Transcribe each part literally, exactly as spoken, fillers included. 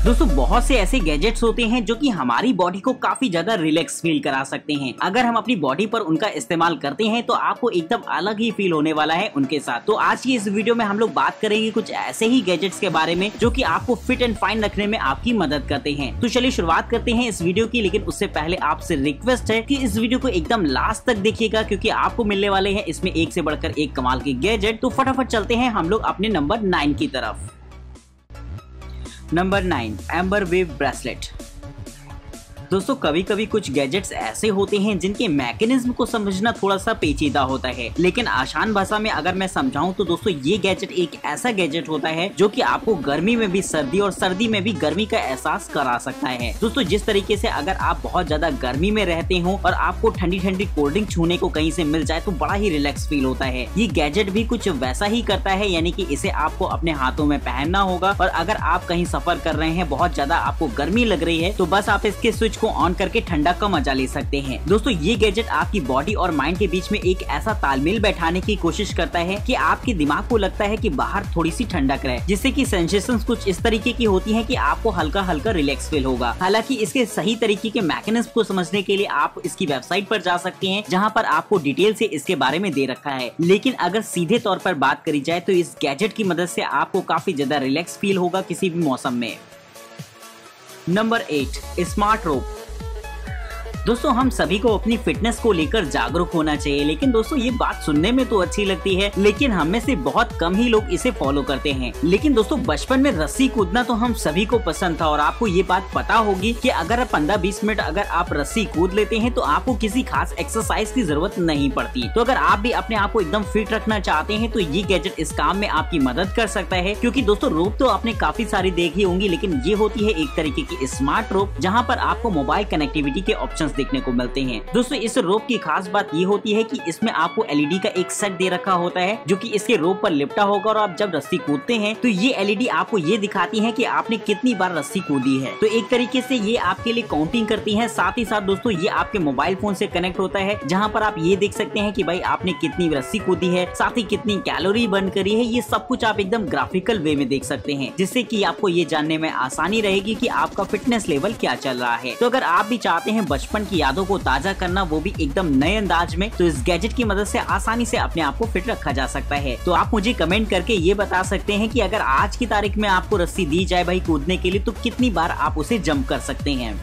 दोस्तों बहुत से ऐसे गैजेट्स होते हैं जो कि हमारी बॉडी को काफी ज्यादा रिलैक्स फील करा सकते हैं। अगर हम अपनी बॉडी पर उनका इस्तेमाल करते हैं तो आपको एकदम अलग ही फील होने वाला है उनके साथ। तो आज की इस वीडियो में हम लोग बात करेंगे कुछ ऐसे ही गैजेट्स के बारे में जो कि आपको फिट एंड फाइन रखने में आपकी मदद करते हैं। तो चलिए शुरुआत करते हैं इस वीडियो की, लेकिन उससे पहले आपसे रिक्वेस्ट है कि इस वीडियो को एकदम लास्ट तक देखिएगा क्योंकि आपको मिलने वाले हैं इसमें एक से बढ़कर एक कमाल के गैजेट। तो फटाफट चलते हैं हम लोग अपने नंबर नाइन की तरफ। Number nine, amber wave bracelet. दोस्तों कभी कभी कुछ गैजेट्स ऐसे होते हैं जिनके मैकेनिज्म को समझना थोड़ा सा पेचीदा होता है, लेकिन आसान भाषा में अगर मैं समझाऊं तो दोस्तों ये गैजेट एक ऐसा गैजेट होता है जो कि आपको गर्मी में भी सर्दी और सर्दी में भी गर्मी का एहसास करा सकता है। दोस्तों जिस तरीके से अगर आप बहुत ज्यादा गर्मी में रहते हो और आपको ठंडी ठंडी कोल्ड ड्रिंक छूने को कहीं से मिल जाए तो बड़ा ही रिलैक्स फील होता है। ये गैजेट भी कुछ वैसा ही करता है, यानी कि इसे आपको अपने हाथों में पहनना होगा और अगर आप कहीं सफर कर रहे हैं, बहुत ज्यादा आपको गर्मी लग रही है तो बस आप इसके स्विच को ऑन करके ठंडक का मजा ले सकते हैं। दोस्तों ये गैजेट आपकी बॉडी और माइंड के बीच में एक ऐसा तालमेल बैठाने की कोशिश करता है कि आपके दिमाग को लगता है कि बाहर थोड़ी सी ठंडक रहे, जिससे कि सेंसेशंस कुछ इस तरीके की होती हैं कि आपको हल्का हल्का रिलैक्स फील होगा। हालांकि इसके सही तरीके के मैकेनिज्म को समझने के लिए आप इसकी वेबसाइट पर जा सकते हैं जहां पर आपको डिटेल से इसके बारे में दे रखा है। लेकिन अगर सीधे तौर पर बात करी जाए तो इस गैजेट की मदद से आपको काफी ज्यादा रिलैक्स फील होगा किसी भी मौसम में। Number eight, smart rope. दोस्तों हम सभी को अपनी फिटनेस को लेकर जागरूक होना चाहिए, लेकिन दोस्तों ये बात सुनने में तो अच्छी लगती है लेकिन हम में से बहुत कम ही लोग इसे फॉलो करते हैं। लेकिन दोस्तों बचपन में रस्सी कूदना तो हम सभी को पसंद था और आपको ये बात पता होगी कि अगर पंद्रह बीस मिनट अगर आप रस्सी कूद लेते हैं तो आपको किसी खास एक्सरसाइज की जरूरत नहीं पड़ती। तो अगर आप भी अपने आप को एकदम फिट रखना चाहते हैं तो ये गैजेट इस काम में आपकी मदद कर सकता है, क्योंकि दोस्तों रोप तो आपने काफी सारी देखी होंगी, लेकिन ये होती है एक तरीके की स्मार्ट रोप जहाँ पर आपको मोबाइल कनेक्टिविटी के ऑप्शन देखने को मिलते हैं। दोस्तों इस रोप की खास बात ये होती है कि इसमें आपको एलईडी का एक सेट दे रखा होता है जो कि इसके रोप पर लिपटा होगा और आप जब रस्सी कूदते हैं तो ये एलईडी आपको ये दिखाती है कि आपने कितनी बार रस्सी कूदी है। तो एक तरीके से ये आपके लिए काउंटिंग करती है। साथ ही साथ दोस्तों ये आपके मोबाइल फोन से कनेक्ट होता है जहाँ पर आप ये देख सकते हैं कि भाई आपने कितनी रस्सी कूदी है, साथ ही कितनी कैलोरी बर्न करी है। ये सब कुछ आप एकदम ग्राफिकल वे में देख सकते हैं, जिससे कि आपको ये जानने में आसानी रहेगी कि आपका फिटनेस लेवल क्या चल रहा है। तो अगर आप भी चाहते हैं बचपन की यादों को ताजा करना, वो भी एकदम नए अंदाज में, तो इस गैजेट की मदद से आसानी से अपने आप को फिट रखा जा सकता है। तो आप मुझे कमेंट करके ये बता सकते हैं कि अगर आज की तारीख में आपको रस्सी दी जाए भाई कूदने के लिए तो कितनी बार आप उसे जंप कर सकते हैं।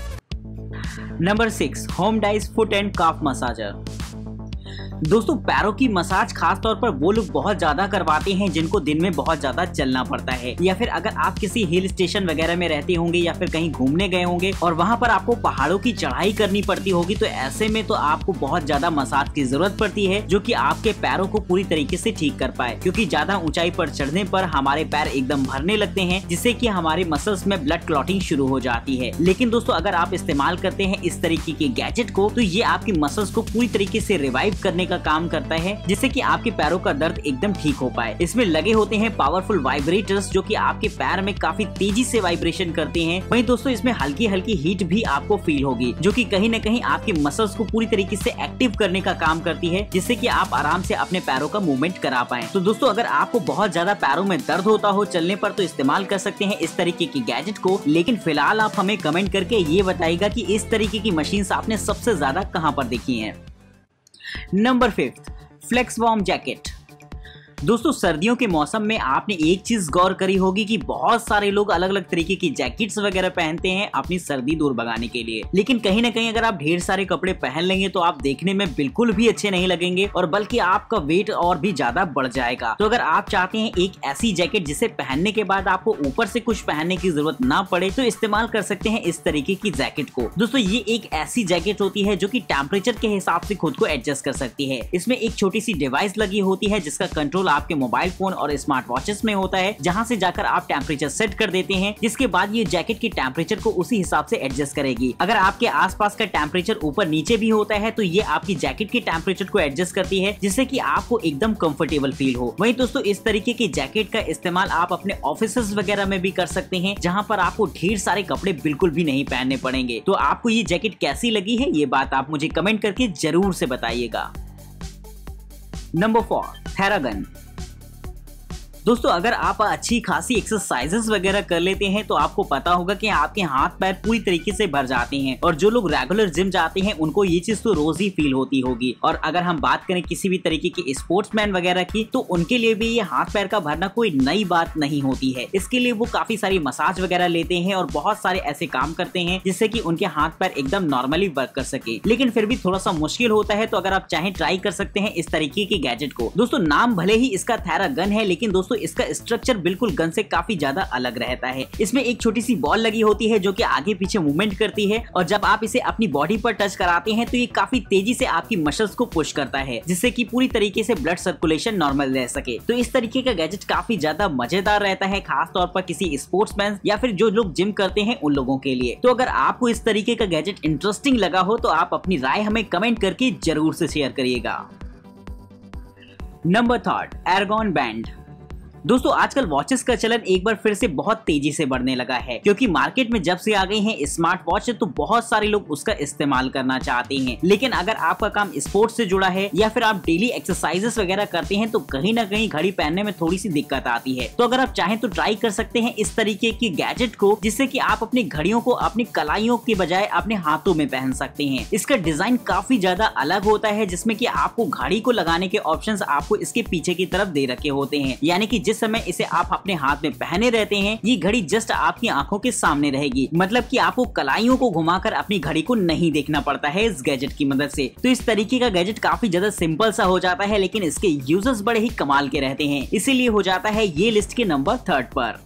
Number six, home dice foot and calf massager. दोस्तों पैरों की मसाज खास तौर पर वो लोग बहुत ज्यादा करवाते हैं जिनको दिन में बहुत ज्यादा चलना पड़ता है, या फिर अगर आप किसी हिल स्टेशन वगैरह में रहते होंगे या फिर कहीं घूमने गए होंगे और वहां पर आपको पहाड़ों की चढ़ाई करनी पड़ती होगी, तो ऐसे में तो आपको बहुत ज्यादा मसाज की जरूरत पड़ती है जो कि आपके पैरों को पूरी तरीके से ठीक कर पाए, क्योंकि ज्यादा ऊंचाई पर चढ़ने पर हमारे पैर एकदम भरने लगते हैं जिससे कि हमारे मसल्स में ब्लड क्लॉटिंग शुरू हो जाती है। लेकिन दोस्तों अगर आप इस्तेमाल करते हैं इस तरीके के गैजेट को तो ये आपकी मसल्स को पूरी तरीके से रिवाइव करने का काम करता है, जिससे कि आपके पैरों का दर्द एकदम ठीक हो पाए। इसमें लगे होते हैं पावरफुल वाइब्रेटर्स जो कि आपके पैर में काफी तेजी से वाइब्रेशन करते हैं। वहीं दोस्तों इसमें हल्की हल्की हीट भी आपको फील होगी जो कि कहीं न कहीं आपके मसल्स को पूरी तरीके से एक्टिव करने का काम करती है, जिससे कि आप आराम से अपने पैरों का मूवमेंट करा पाए। तो दोस्तों अगर आपको बहुत ज्यादा पैरों में दर्द होता हो चलने पर तो इस्तेमाल कर सकते हैं इस तरीके की गैजेट को। लेकिन फिलहाल आप हमें कमेंट करके ये बताइएगा कि इस तरीके की मशीन आपने सबसे ज्यादा कहां पर देखी है। Number fifth, flex warm jacket. दोस्तों सर्दियों के मौसम में आपने एक चीज गौर करी होगी कि बहुत सारे लोग अलग अलग तरीके की जैकेट्स वगैरह पहनते हैं अपनी सर्दी दूर भगाने के लिए, लेकिन कहीं ना कहीं अगर आप ढेर सारे कपड़े पहन लेंगे तो आप देखने में बिल्कुल भी अच्छे नहीं लगेंगे और बल्कि आपका वेट और भी ज्यादा बढ़ जाएगा। तो अगर आप चाहते हैं एक ऐसी जैकेट जिसे पहनने के बाद आपको ऊपर से कुछ पहनने की जरूरत ना पड़े तो इस्तेमाल कर सकते हैं इस तरीके की जैकेट को। दोस्तों ये एक ऐसी जैकेट होती है जो की टेम्परेचर के हिसाब से खुद को एडजस्ट कर सकती है। इसमें एक छोटी सी डिवाइस लगी होती है जिसका कंट्रोल आपके मोबाइल फोन और स्मार्ट वॉचेस में होता है, जहां से जाकर आप टेम्परेचर सेट कर देते हैं, जिसके बाद ये जैकेट की टेम्परेचर को उसी हिसाब से एडजस्ट करेगी। अगर आपके आसपास का टेम्परेचर ऊपर नीचे भी होता है तो ये आपकी जैकेट की टेम्परेचर को एडजस्ट करती है, जिससे कि आपको एकदम कंफर्टेबल फील हो। वहीं दोस्तों इस तरीके की जैकेट का इस्तेमाल आप अपने ऑफिसेस वगैरह में भी कर सकते हैं, जहां पर आपको ढेर सारे कपड़े बिल्कुल भी नहीं पहनने पड़ेंगे। तो आपको ये जैकेट कैसी लगी है ये बात आप मुझे कमेंट करके जरूर से बताइएगा। Number four, Theragun. दोस्तों अगर आप अच्छी खासी एक्सरसाइजेस वगैरह कर लेते हैं तो आपको पता होगा कि आपके हाथ पैर पूरी तरीके से भर जाते हैं, और जो लोग रेगुलर जिम जाते हैं उनको ये चीज तो रोज ही फील होती होगी। और अगर हम बात करें किसी भी तरीके के स्पोर्ट्समैन वगैरह की, तो उनके लिए भी ये हाथ पैर का भरना कोई नई बात नहीं होती है। इसके लिए वो काफी सारी मसाज वगैरह लेते हैं और बहुत सारे ऐसे काम करते हैं जिससे कि उनके हाथ पैर एकदम नॉर्मली वर्क कर सके, लेकिन फिर भी थोड़ा सा मुश्किल होता है। तो अगर आप चाहें ट्राई कर सकते हैं इस तरीके के गैजेट को। दोस्तों नाम भले ही इसका थेरागन है, लेकिन दोस्तों इसका स्ट्रक्चर बिल्कुल गन से काफी ज्यादा अलग रहता है। इसमें एक छोटी सी बॉल लगी होती है जो कि आगे पीछे मूवमेंट करती है, और जब आप इसे अपनी बॉडी पर टच कराते हैं तो ये काफी तेजी से आपकी मसल्स को पुश करता है, जिससे कि पूरी तरीके से ब्लड सर्कुलेशन नॉर्मल रह सके। तो इस तरीके का गैजेट काफी ज्यादा मजेदार रहता है, खास तौर पर किसी स्पोर्ट्समैन या फिर जो लोग जिम करते हैं उन लोगों के लिए। तो अगर आपको इस तरीके का गैजेट इंटरेस्टिंग लगा हो तो आप अपनी राय हमें कमेंट करके जरूर से शेयर करिएगा। Number third, Ergon band. दोस्तों आजकल वॉचेस का चलन एक बार फिर से बहुत तेजी से बढ़ने लगा है, क्योंकि मार्केट में जब से आ गई हैं स्मार्ट वॉच तो बहुत सारे लोग उसका इस्तेमाल करना चाहते हैं। लेकिन अगर आपका काम स्पोर्ट्स से जुड़ा है या फिर आप डेली एक्सरसाइजेस वगैरह करते हैं तो कहीं ना कहीं घड़ी पहनने में थोड़ी सी दिक्कत आती है। तो अगर आप चाहें तो ट्राई कर सकते हैं इस तरीके की गैजेट को, जिससे कि आप अपनी घड़ियों को अपनी कलाइयों के बजाय अपने हाथों में पहन सकते हैं। इसका डिजाइन काफी ज्यादा अलग होता है, जिसमें कि आपको घड़ी को लगाने के ऑप्शंस आपको इसके पीछे की तरफ दे रखे होते हैं, यानी कि जिस समय इसे आप अपने हाथ में पहने रहते हैं ये घड़ी जस्ट आपकी आंखों के सामने रहेगी। मतलब कि आपको कलाइयों को घुमाकर अपनी घड़ी को नहीं देखना पड़ता है इस गैजेट की मदद से। तो इस तरीके का गैजेट काफी ज्यादा सिंपल सा हो जाता है, लेकिन इसके यूजर्स बड़े ही कमाल के रहते हैं, इसीलिए हो जाता है ये लिस्ट के नंबर थर्ड पर।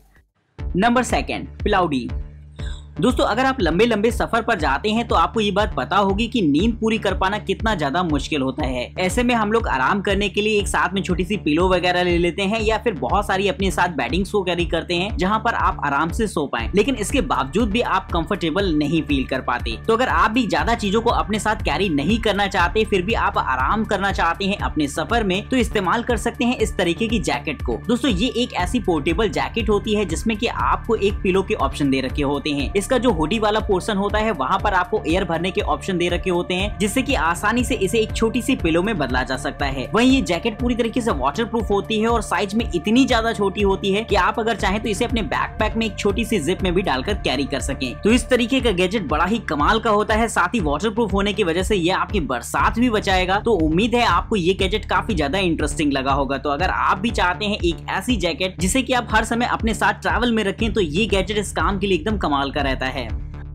नंबर सेकेंड, प्लाउडी। दोस्तों अगर आप लंबे लंबे सफर पर जाते हैं तो आपको ये बात पता होगी कि नींद पूरी कर पाना कितना ज्यादा मुश्किल होता है। ऐसे में हम लोग आराम करने के लिए एक साथ में छोटी सी पिलो वगैरह ले लेते हैं, या फिर बहुत सारी अपने साथ बेडिंग्स को कैरी करते हैं जहां पर आप आराम से सो पाएं, लेकिन इसके बावजूद भी आप कंफर्टेबल नहीं फील कर पाते। तो अगर आप भी ज्यादा चीजों को अपने साथ कैरी नहीं करना चाहते, फिर भी आप आराम करना चाहते हैं अपने सफर में, तो इस्तेमाल कर सकते हैं इस तरीके की जैकेट को। दोस्तों ये एक ऐसी पोर्टेबल जैकेट होती है जिसमें कि आपको एक पिलो के ऑप्शन दे रखे होते हैं। इसका जो हुडी वाला पोर्शन होता है वहां पर आपको एयर भरने के ऑप्शन दे रखे होते हैं, जिससे कि आसानी से इसे एक छोटी सी पिलो में बदला जा सकता है। वहीं ये जैकेट पूरी तरीके से वाटरप्रूफ होती है और साइज में इतनी ज्यादा छोटी होती है कि आप अगर चाहें तो इसे अपने बैकपैक में एक छोटी सी जिप में भी डालकर कैरी कर सकें। तो इस तरीके का गैजेट बड़ा ही कमाल का होता है, साथ ही वाटरप्रूफ होने की वजह से ये आपकी बरसात भी बचाएगा। तो उम्मीद है आपको ये गैजेट काफी ज्यादा इंटरेस्टिंग लगा होगा। तो अगर आप भी चाहते हैं एक ऐसी जैकेट जिसे कि आप हर समय अपने साथ ट्रैवल में रखें, तो ये गैजेट इस काम के लिए एकदम कमाल का रहता है।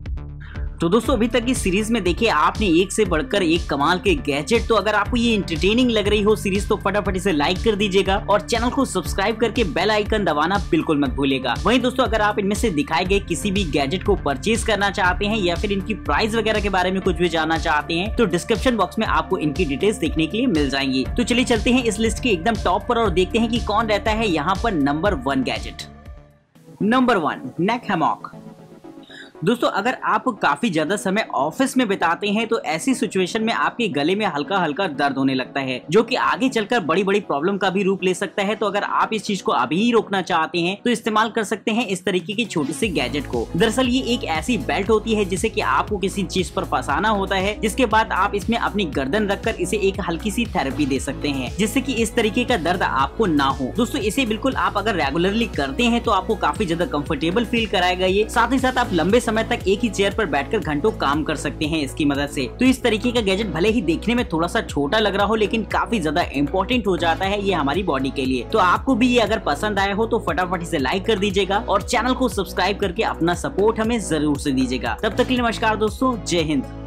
तो दोस्तों अभी तक इस सीरीज में देखिए आपने एक से बढ़कर एक कमाल के गैजेट। तो अगर आपको ये एंटरटेनिंग लग रही हो सीरीज तो फटाफट इसे लाइक कर दीजिएगा और चैनल को सब्सक्राइब करके बेल आइकन दबाना बिल्कुल मत भूलिएगा। वहीं दोस्तों अगर आप इनमें से दिखाए गए किसी भी गैजेट को परचेज करना चाहते हैं या फिर इनकी प्राइस वगैरह के बारे में कुछ भी जानना चाहते हैं तो डिस्क्रिप्शन बॉक्स में आपको इनकी डिटेल्स देखने के लिए मिल जाएंगी। तो चलिए चलते हैं इस लिस्ट के एकदम टॉप पर और देखते हैं कि कौन रहता है यहाँ पर number one gadget. Number one, neck hammock. दोस्तों अगर आप काफी ज्यादा समय ऑफिस में बिताते हैं तो ऐसी सिचुएशन में आपके गले में हल्का हल्का दर्द होने लगता है, जो कि आगे चलकर बड़ी बड़ी प्रॉब्लम का भी रूप ले सकता है। तो अगर आप इस चीज को अभी ही रोकना चाहते हैं तो इस्तेमाल कर सकते हैं इस तरीके की छोटी सी गैजेट को। दरअसल ये एक ऐसी बेल्ट होती है जिसे कि आपको किसी चीज पर फंसाना होता है, जिसके बाद आप इसमें अपनी गर्दन रखकर इसे एक हल्की सी थेरेपी दे सकते हैं, जिससे कि इस तरीके का दर्द आपको ना हो। दोस्तों इसे बिल्कुल आप अगर रेगुलरली करते हैं तो आपको काफी ज्यादा कंफर्टेबल फील कराएगा ये। साथ ही साथ आप लंबे समय तक एक ही चेयर पर बैठकर घंटों काम कर सकते हैं इसकी मदद से। तो इस तरीके का गैजेट भले ही देखने में थोड़ा सा छोटा लग रहा हो, लेकिन काफी ज्यादा इंपॉर्टेंट हो जाता है ये हमारी बॉडी के लिए। तो आपको भी ये अगर पसंद आया हो तो फटाफट इसे लाइक कर दीजिएगा और चैनल को सब्सक्राइब करके अपना सपोर्ट हमें जरूर से दीजिएगा। तब तक के लिए नमस्कार दोस्तों, जय हिंद।